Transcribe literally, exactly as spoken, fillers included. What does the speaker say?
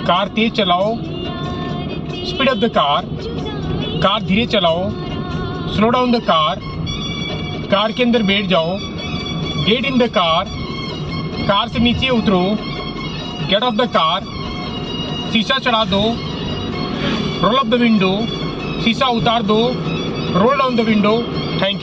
Car तेज चलाओ, speed up the car, car धीरे चलाओ, slow down the car, car के अंदर बैठ जाओ, get in the car, car से नीचे उतरो, गेट ऑफ द कार, शीशा चढ़ा दो, रोल अप द विंडो, शीशा उतार दो, roll down the window. Thank you.